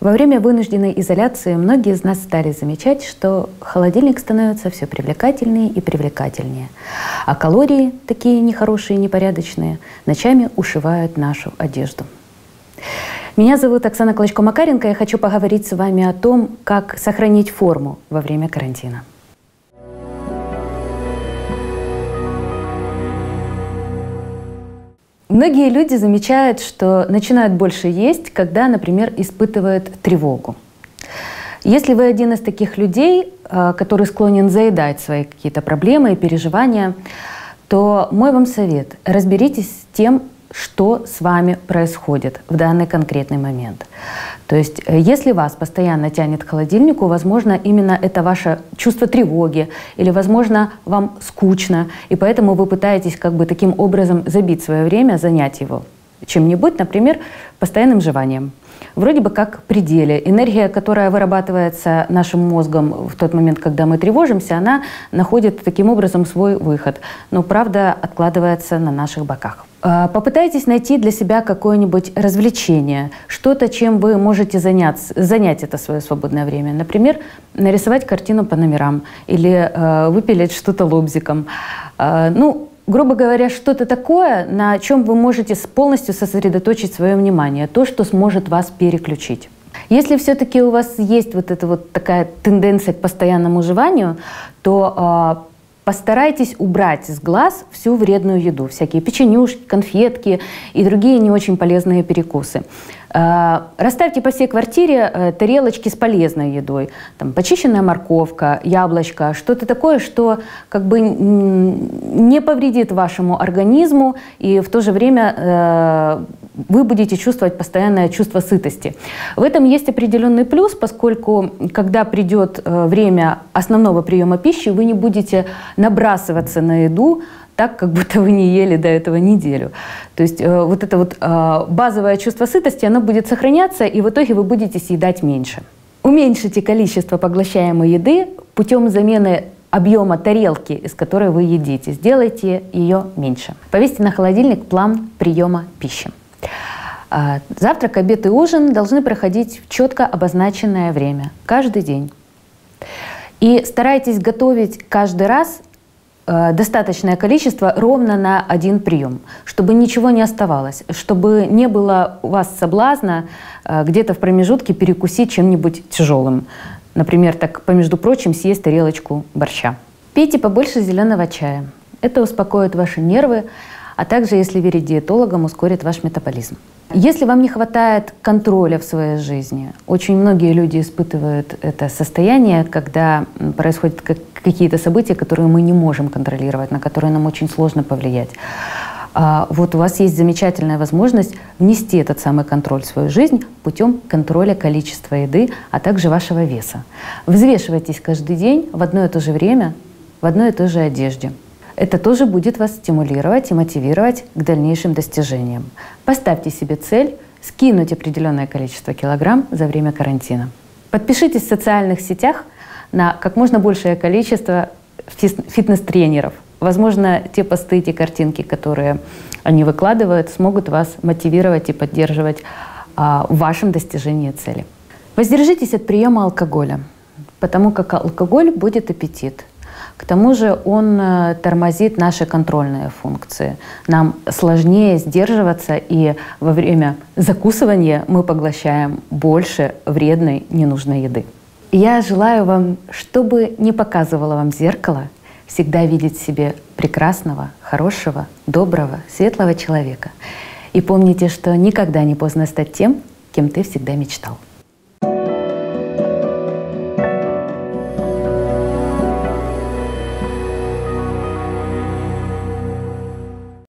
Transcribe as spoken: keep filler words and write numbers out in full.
Во время вынужденной изоляции многие из нас стали замечать, что холодильник становится все привлекательнее и привлекательнее, а калории, такие нехорошие и непорядочные, ночами ушивают нашу одежду. Меня зовут Оксана Клочко-Макаренко, и я хочу поговорить с вами о том, как сохранить форму во время карантина. Многие люди замечают, что начинают больше есть, когда, например, испытывают тревогу. Если вы один из таких людей, который склонен заедать свои какие-то проблемы и переживания, то мой вам совет – разберитесь с тем, что с вами происходит в данный конкретный момент. То есть, если вас постоянно тянет к холодильнику, возможно, именно это ваше чувство тревоги, или, возможно, вам скучно, и поэтому вы пытаетесь как бы таким образом забить свое время, занять его чем-нибудь, например, постоянным жеванием. Вроде бы как в пределе. Энергия, которая вырабатывается нашим мозгом в тот момент, когда мы тревожимся, она находит таким образом свой выход, но, правда, откладывается на наших боках. Попытайтесь найти для себя какое-нибудь развлечение, что-то, чем вы можете заняться, занять это свое свободное время. Например, нарисовать картину по номерам или э, выпилить что-то лобзиком. Э, ну, грубо говоря, что-то такое, на чем вы можете полностью сосредоточить свое внимание, то, что сможет вас переключить. Если все-таки у вас есть вот эта вот такая тенденция к постоянному жеванию, то э, постарайтесь убрать с глаз всю вредную еду, всякие печенюшки, конфетки и другие не очень полезные перекусы. Расставьте по всей квартире тарелочки с полезной едой. Там почищенная морковка, яблочко, что-то такое, что как бы не повредит вашему организму, и в то же время вы будете чувствовать постоянное чувство сытости. В этом есть определенный плюс, поскольку когда придет время основного приема пищи, вы не будете набрасываться на еду так, как будто вы не ели до этого неделю. То есть э, вот это вот э, базовое чувство сытости, оно будет сохраняться, и в итоге вы будете съедать меньше. Уменьшите количество поглощаемой еды путем замены объема тарелки, из которой вы едите. Сделайте ее меньше. Повесьте на холодильник план приема пищи. Э, завтрак, обед и ужин должны проходить в четко обозначенное время, каждый день. И старайтесь готовить каждый раз достаточное количество ровно на один прием, чтобы ничего не оставалось, чтобы не было у вас соблазна где-то в промежутке перекусить чем-нибудь тяжелым. Например, так, помежду прочим, съесть тарелочку борща. Пейте побольше зеленого чая. Это успокоит ваши нервы, а также, если верить диетологам, ускорит ваш метаболизм. Если вам не хватает контроля в своей жизни, очень многие люди испытывают это состояние, когда происходят какие-то события, которые мы не можем контролировать, на которые нам очень сложно повлиять. Вот у вас есть замечательная возможность внести этот самый контроль в свою жизнь путем контроля количества еды, а также вашего веса. Взвешивайтесь каждый день в одно и то же время, в одной и той же одежде. Это тоже будет вас стимулировать и мотивировать к дальнейшим достижениям. Поставьте себе цель скинуть определенное количество килограмм за время карантина. Подпишитесь в социальных сетях на как можно большее количество фитнес-тренеров. Возможно, те посты, те картинки, которые они выкладывают, смогут вас мотивировать и поддерживать а, в вашем достижении цели. Воздержитесь от приема алкоголя, потому как алкоголь будет аппетит. К тому же он тормозит наши контрольные функции. Нам сложнее сдерживаться, и во время закусывания мы поглощаем больше вредной, ненужной еды. Я желаю вам, чтобы не показывало вам зеркало, всегда видеть в себе прекрасного, хорошего, доброго, светлого человека. И помните, что никогда не поздно стать тем, кем ты всегда мечтал.